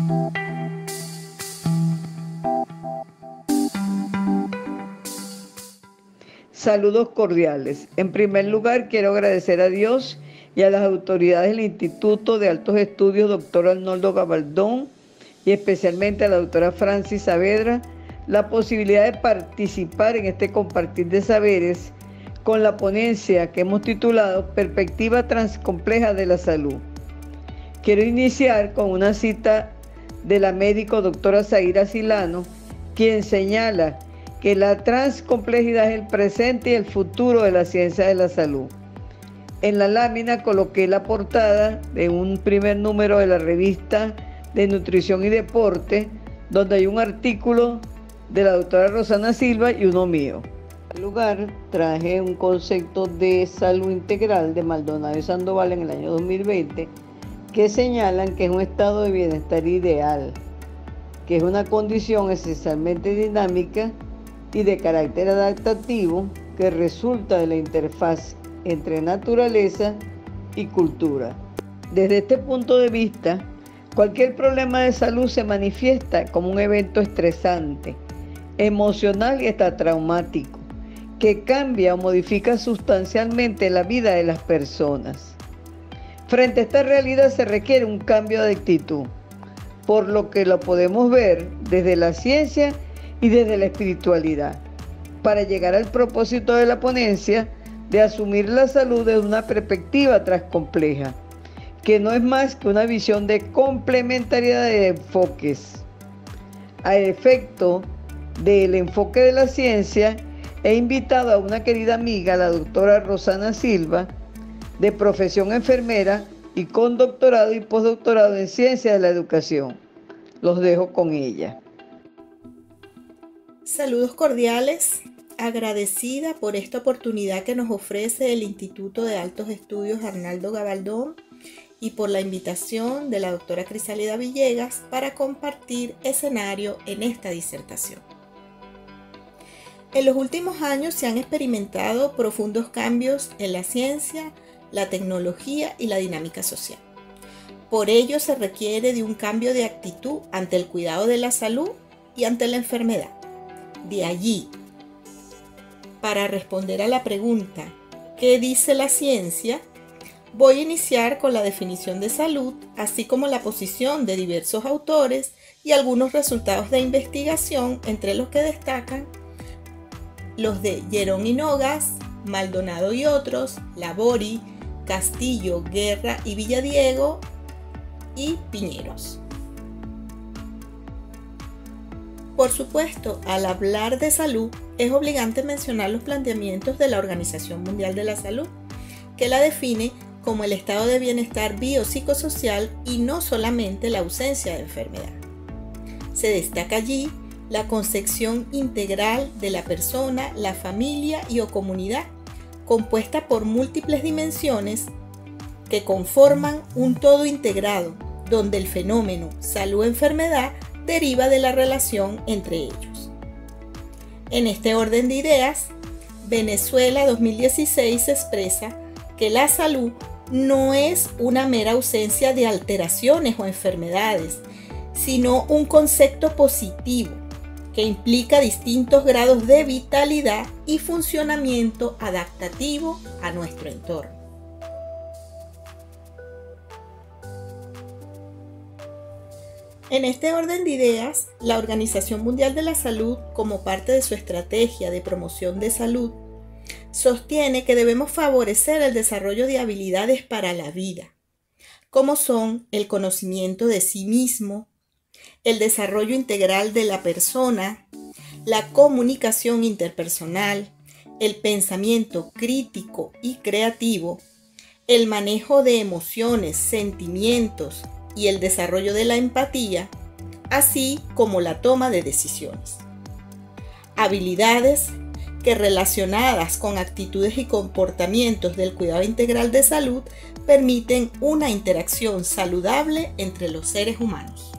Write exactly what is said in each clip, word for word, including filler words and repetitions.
Saludos cordiales. En primer lugar, quiero agradecer a Dios y a las autoridades del Instituto de Altos Estudios, doctor Arnoldo Gabaldón, y especialmente a la doctora Francis Saavedra, la posibilidad de participar en este compartir de saberes con la ponencia que hemos titulado Perspectiva Transcompleja de la Salud. Quiero iniciar con una cita de la médico doctora Zaira Silano, quien señala que la transcomplejidad es el presente y el futuro de la ciencia de la salud. En la lámina coloqué la portada de un primer número de la revista de Nutrición y Deporte, donde hay un artículo de la doctora Rosana Silva y uno mío. En lugar, traje un concepto de salud integral de Maldonado y Sandoval en el año dos mil veinte, que señalan que es un estado de bienestar ideal, que es una condición esencialmente dinámica y de carácter adaptativo que resulta de la interfaz entre naturaleza y cultura. Desde este punto de vista, cualquier problema de salud se manifiesta como un evento estresante, emocional y hasta traumático, que cambia o modifica sustancialmente la vida de las personas. Frente a esta realidad se requiere un cambio de actitud, por lo que lo podemos ver desde la ciencia y desde la espiritualidad, para llegar al propósito de la ponencia de asumir la salud desde una perspectiva transcompleja, que no es más que una visión de complementariedad de enfoques. A efecto del enfoque de la ciencia, he invitado a una querida amiga, la doctora Rosana Silva, de profesión enfermera y con doctorado y postdoctorado en ciencia de la educación. Los dejo con ella. Saludos cordiales, agradecida por esta oportunidad que nos ofrece el Instituto de Altos Estudios Arnoldo Gabaldón y por la invitación de la doctora Crisálida Villegas para compartir escenario en esta disertación. En los últimos años se han experimentado profundos cambios en la ciencia, la tecnología y la dinámica social. Por ello se requiere de un cambio de actitud ante el cuidado de la salud y ante la enfermedad. De allí, para responder a la pregunta ¿qué dice la ciencia?, voy a iniciar con la definición de salud, así como la posición de diversos autores y algunos resultados de investigación, entre los que destacan los de Gerón y Nogas, Maldonado y otros, Labori, Castillo, Guerra y Villadiego y Piñeros. Por supuesto, al hablar de salud, es obligante mencionar los planteamientos de la Organización Mundial de la Salud, que la define como el estado de bienestar biopsicosocial y no solamente la ausencia de enfermedad. Se destaca allí la concepción integral de la persona, la familia y o comunidad, compuesta por múltiples dimensiones que conforman un todo integrado, donde el fenómeno salud-enfermedad deriva de la relación entre ellos. En este orden de ideas, Venezuela dos mil dieciséis expresa que la salud no es una mera ausencia de alteraciones o enfermedades, sino un concepto positivo que implica distintos grados de vitalidad y funcionamiento adaptativo a nuestro entorno. En este orden de ideas, la Organización Mundial de la Salud, como parte de su estrategia de promoción de salud, sostiene que debemos favorecer el desarrollo de habilidades para la vida, como son el conocimiento de sí mismo, el desarrollo integral de la persona, la comunicación interpersonal, el pensamiento crítico y creativo, el manejo de emociones, sentimientos y el desarrollo de la empatía, así como la toma de decisiones. Habilidades que, relacionadas con actitudes y comportamientos del cuidado integral de salud, permiten una interacción saludable entre los seres humanos.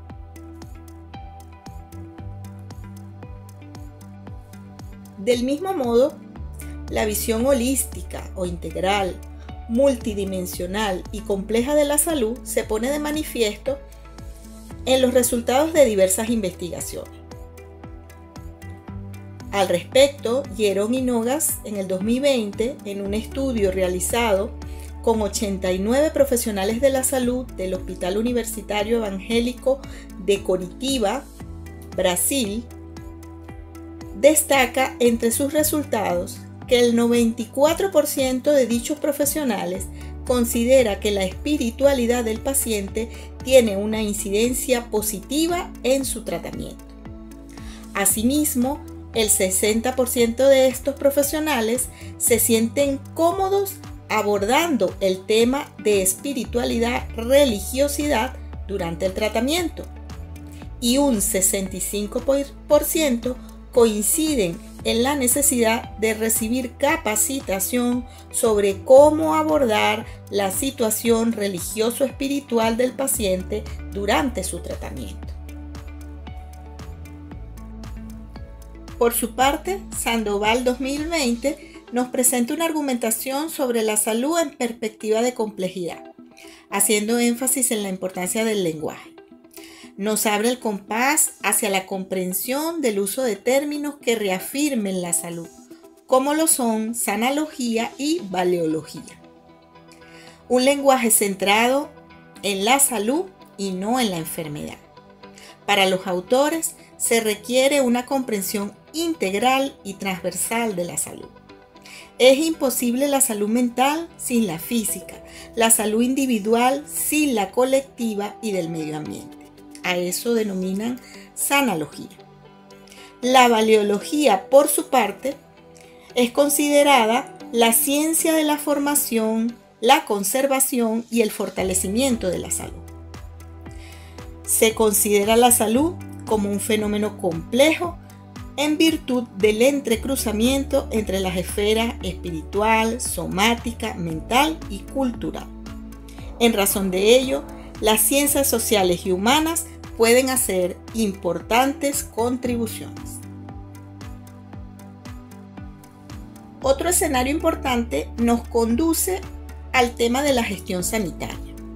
Del mismo modo, la visión holística o integral, multidimensional y compleja de la salud se pone de manifiesto en los resultados de diversas investigaciones. Al respecto, Hierón y Nogas, en el dos mil veinte, en un estudio realizado con ochenta y nueve profesionales de la salud del Hospital Universitario Evangélico de Coritiba, Brasil, destaca entre sus resultados que el noventa y cuatro por ciento de dichos profesionales considera que la espiritualidad del paciente tiene una incidencia positiva en su tratamiento. Asimismo, el sesenta por ciento de estos profesionales se sienten cómodos abordando el tema de espiritualidad, religiosidad durante el tratamiento, y un sesenta y cinco por ciento coinciden en la necesidad de recibir capacitación sobre cómo abordar la situación religioso-espiritual del paciente durante su tratamiento. Por su parte, Sandoval dos mil veinte nos presenta una argumentación sobre la salud en perspectiva de complejidad, haciendo énfasis en la importancia del lenguaje. Nos abre el compás hacia la comprensión del uso de términos que reafirmen la salud, como lo son sanalogía y valeología. Un lenguaje centrado en la salud y no en la enfermedad. Para los autores se requiere una comprensión integral y transversal de la salud. Es imposible la salud mental sin la física, la salud individual sin la colectiva y del medio ambiente. A eso denominan sanalogía. La valeología, por su parte, es considerada la ciencia de la formación, la conservación y el fortalecimiento de la salud. Se considera la salud como un fenómeno complejo en virtud del entrecruzamiento entre las esferas espiritual, somática, mental y cultural. En razón de ello, las ciencias sociales y humanas pueden hacer importantes contribuciones. Otro escenario importante nos conduce al tema de la gestión sanitaria.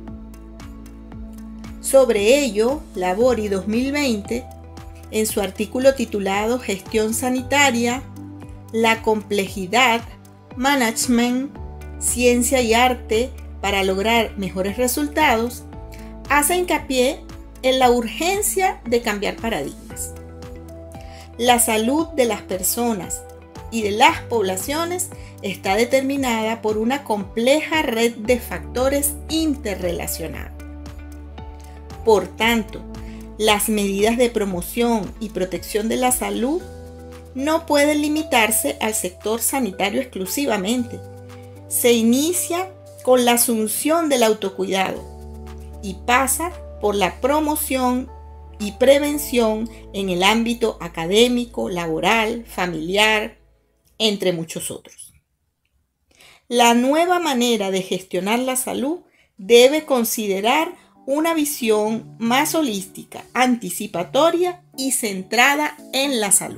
Sobre ello, Labori dos mil veinte, en su artículo titulado Gestión sanitaria, la complejidad, management, ciencia y arte para lograr mejores resultados, hace hincapié en la urgencia de cambiar paradigmas. La salud de las personas y de las poblaciones está determinada por una compleja red de factores interrelacionados. Por tanto, las medidas de promoción y protección de la salud no pueden limitarse al sector sanitario exclusivamente. Se inicia con la asunción del autocuidado y pasa por la promoción y prevención en el ámbito académico, laboral, familiar, entre muchos otros. La nueva manera de gestionar la salud debe considerar una visión más holística, anticipatoria y centrada en la salud.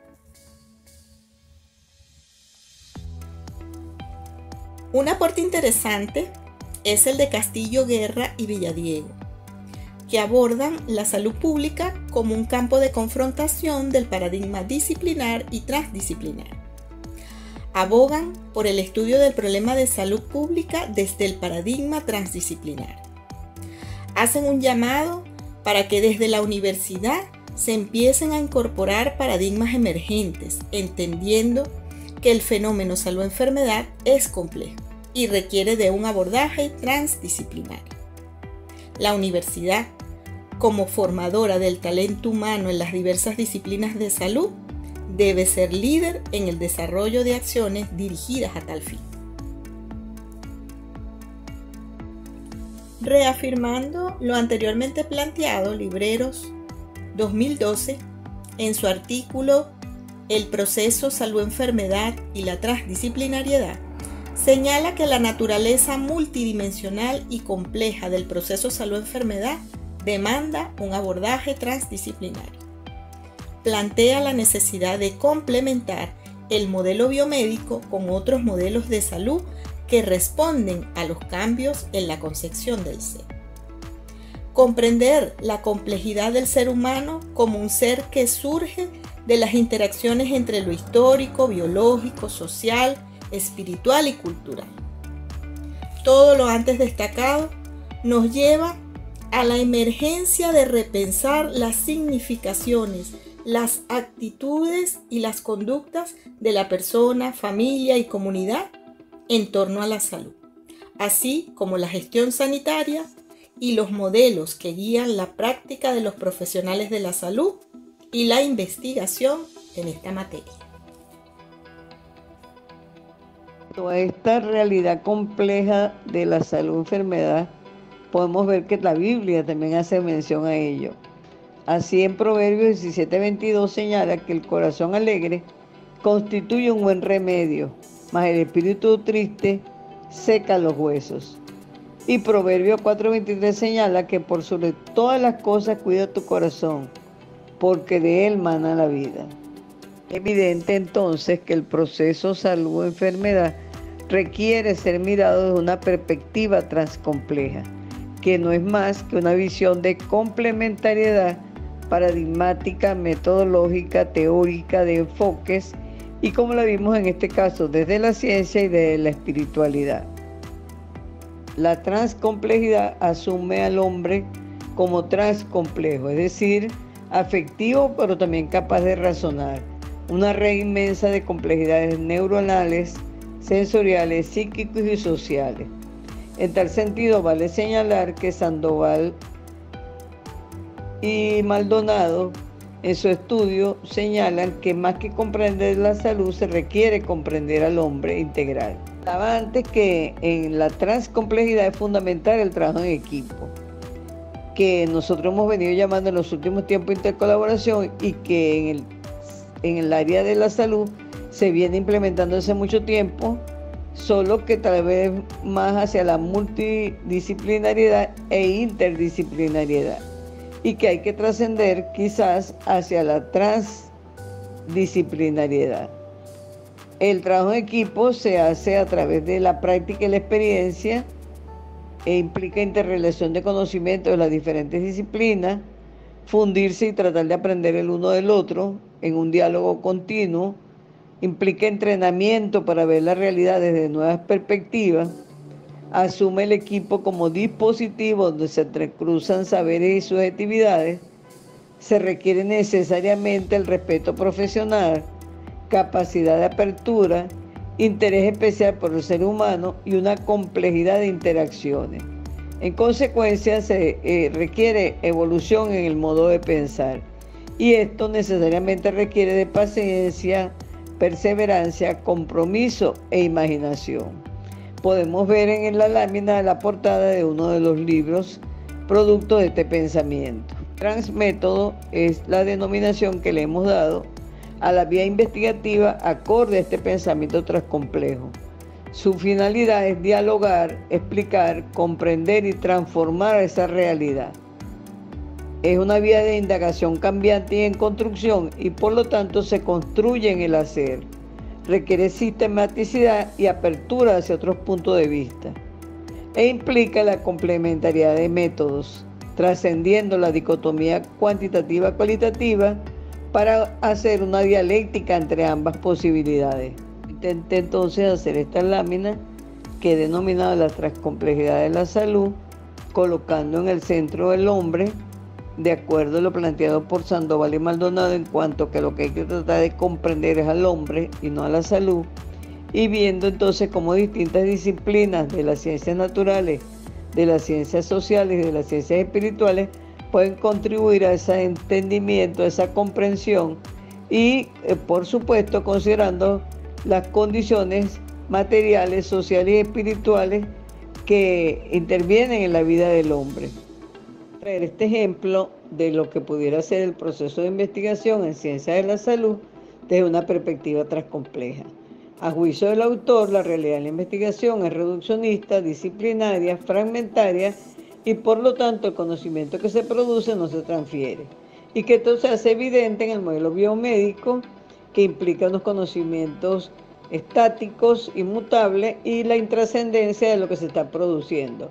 Un aporte interesante es el de Castillo Guerra y Villadiego, que abordan la salud pública como un campo de confrontación del paradigma disciplinar y transdisciplinar. Abogan por el estudio del problema de salud pública desde el paradigma transdisciplinar. Hacen un llamado para que desde la universidad se empiecen a incorporar paradigmas emergentes, entendiendo que el fenómeno salud-enfermedad es complejo y requiere de un abordaje transdisciplinario. La universidad, como formadora del talento humano en las diversas disciplinas de salud, debe ser líder en el desarrollo de acciones dirigidas a tal fin. Reafirmando lo anteriormente planteado, Libreros dos mil doce, en su artículo El proceso salud-enfermedad y la transdisciplinariedad, señala que la naturaleza multidimensional y compleja del proceso salud-enfermedad demanda un abordaje transdisciplinario. Plantea la necesidad de complementar el modelo biomédico con otros modelos de salud que responden a los cambios en la concepción del ser. comprender la complejidad del ser humano como un ser que surge de las interacciones entre lo histórico, biológico, social, espiritual y cultural. Todo lo antes destacado nos lleva a la emergencia de repensar las significaciones, las actitudes y las conductas de la persona, familia y comunidad en torno a la salud, así como la gestión sanitaria y los modelos que guían la práctica de los profesionales de la salud y la investigación en esta materia. Toda esta realidad compleja de la salud-enfermedad, podemos ver que la Biblia también hace mención a ello. Así en Proverbios diecisiete veintidós señala que el corazón alegre constituye un buen remedio, mas el espíritu triste seca los huesos. Y Proverbios cuatro veintitrés señala que por sobre todas las cosas cuida tu corazón, porque de él mana la vida. Es evidente entonces que el proceso salud-enfermedad requiere ser mirado desde una perspectiva transcompleja, que no es más que una visión de complementariedad paradigmática, metodológica, teórica, de enfoques, y como la vimos en este caso, desde la ciencia y desde la espiritualidad. La transcomplejidad asume al hombre como transcomplejo, es decir, afectivo pero también capaz de razonar, una red inmensa de complejidades neuronales, sensoriales, psíquicos y sociales. En tal sentido, vale señalar que Sandoval y Maldonado en su estudio señalan que más que comprender la salud se requiere comprender al hombre integral. Hablaba antes que en la transcomplejidad es fundamental el trabajo en equipo, que nosotros hemos venido llamando en los últimos tiempos intercolaboración y que en el, en el área de la salud se viene implementando hace mucho tiempo, solo que tal vez más hacia la multidisciplinariedad e interdisciplinariedad, y que hay que trascender quizás hacia la transdisciplinariedad. El trabajo en equipo se hace a través de la práctica y la experiencia e implica interrelación de conocimientos de las diferentes disciplinas, fundirse y tratar de aprender el uno del otro en un diálogo continuo, implica entrenamiento para ver la realidad desde nuevas perspectivas, asume el equipo como dispositivo donde se entrecruzan saberes y subjetividades, se requiere necesariamente el respeto profesional, capacidad de apertura, interés especial por el ser humano y una complejidad de interacciones. En consecuencia, se eh, requiere evolución en el modo de pensar, y esto necesariamente requiere de paciencia, perseverancia, compromiso e imaginación. Podemos ver en la lámina la portada de uno de los libros producto de este pensamiento. Transmétodo es la denominación que le hemos dado a la vía investigativa acorde a este pensamiento transcomplejo. Su finalidad es dialogar, explicar, comprender y transformar esa realidad. Es una vía de indagación cambiante y en construcción, y por lo tanto se construye en el hacer. Requiere sistematicidad y apertura hacia otros puntos de vista. E implica la complementariedad de métodos, trascendiendo la dicotomía cuantitativa-cualitativa para hacer una dialéctica entre ambas posibilidades. Intenté entonces hacer esta lámina que he denominado la transcomplejidad de la salud, colocando en el centro el hombre, de acuerdo a lo planteado por Sandoval y Maldonado, en cuanto que lo que hay que tratar de comprender es al hombre y no a la salud, y viendo entonces cómo distintas disciplinas de las ciencias naturales, de las ciencias sociales y de las ciencias espirituales pueden contribuir a ese entendimiento, a esa comprensión y, eh, por supuesto, considerando las condiciones materiales, sociales y espirituales que intervienen en la vida del hombre. Este ejemplo de lo que pudiera ser el proceso de investigación en ciencias de la salud desde una perspectiva transcompleja. A juicio del autor, la realidad de la investigación es reduccionista, disciplinaria, fragmentaria y por lo tanto el conocimiento que se produce no se transfiere. Y que esto se hace evidente en el modelo biomédico, que implica unos conocimientos estáticos, inmutables y la intrascendencia de lo que se está produciendo.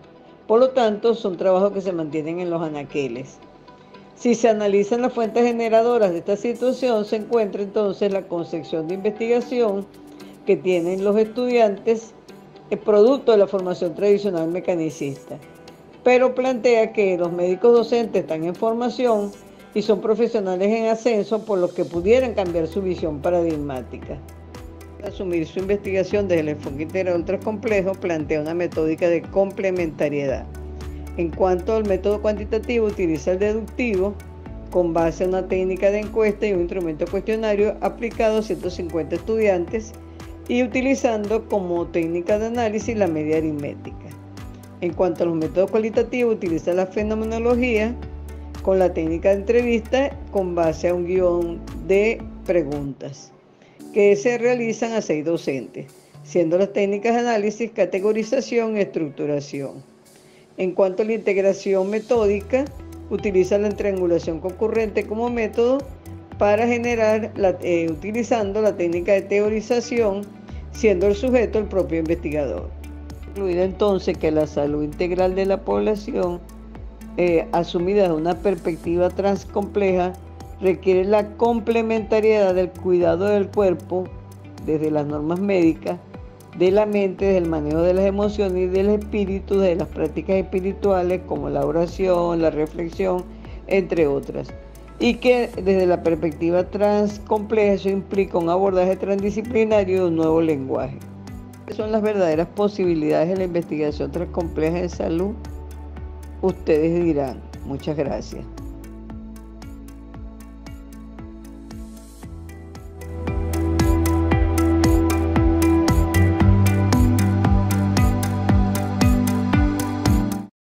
Por lo tanto, son trabajos que se mantienen en los anaqueles. Si se analizan las fuentes generadoras de esta situación, se encuentra entonces la concepción de investigación que tienen los estudiantes, el producto de la formación tradicional mecanicista, pero plantea que los médicos docentes están en formación y son profesionales en ascenso, por lo que pudieran cambiar su visión paradigmática. Asumir su investigación desde el enfoque integral ultracomplejo plantea una metódica de complementariedad. En cuanto al método cuantitativo, utiliza el deductivo con base en una técnica de encuesta y un instrumento cuestionario aplicado a ciento cincuenta estudiantes y utilizando como técnica de análisis la media aritmética. En cuanto a los métodos cualitativos, utiliza la fenomenología con la técnica de entrevista con base a un guión de preguntas que se realizan a seis docentes, siendo las técnicas de análisis, categorización y estructuración. En cuanto a la integración metódica, utiliza la triangulación concurrente como método para generar, la, eh, utilizando la técnica de teorización, siendo el sujeto el propio investigador. Incluida entonces que la salud integral de la población, eh, asumida desde una perspectiva transcompleja, requiere la complementariedad del cuidado del cuerpo desde las normas médicas, de la mente desde el manejo de las emociones y del espíritu desde las prácticas espirituales como la oración, la reflexión, entre otras. Y que desde la perspectiva transcompleja eso implica un abordaje transdisciplinario de un nuevo lenguaje. ¿Cuáles son las verdaderas posibilidades de la investigación transcompleja de salud? Ustedes dirán. Muchas gracias.